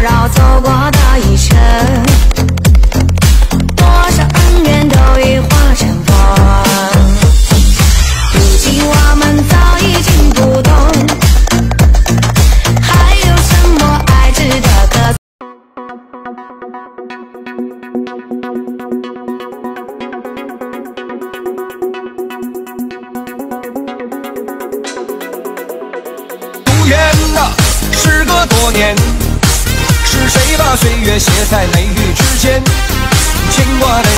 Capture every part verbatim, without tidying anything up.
绕走过的一生，多少恩怨都已化成风。如今我们早已经不懂，还有什么爱值得歌？ 无缘啊，时隔多年，是谁把岁月写在眉宇之间？牵挂的。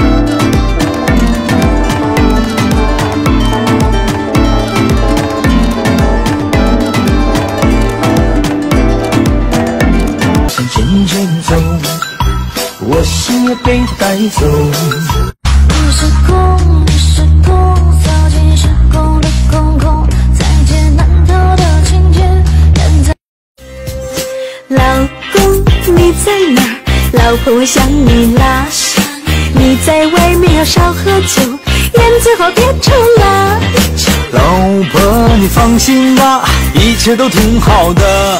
渐渐走，我心也被它带走。 你是空，你是空，扫尽时空的空空，再见难逃的情节，人在。 老公，你在哪？老婆，我想你啦。你在外面要少喝酒，烟最好别抽啦。 老婆，你放心吧，一切都挺好的。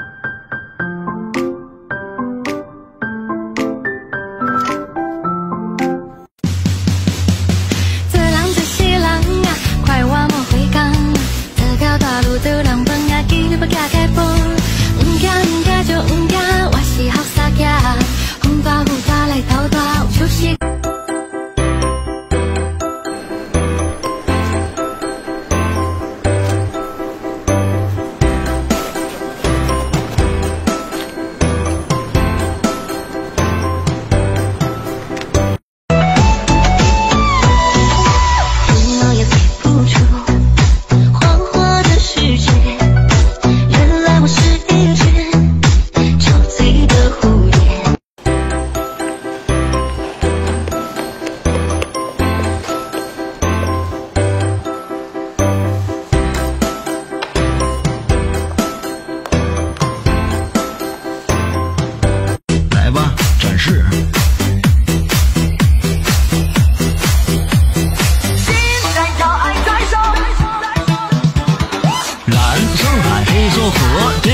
这人就是人啊，快我莫回港。这条大路走人笨啊，记得不加改步。唔惊唔惊就唔惊，我是好傻家。红大红大来头大，有出息。 来吧，展示。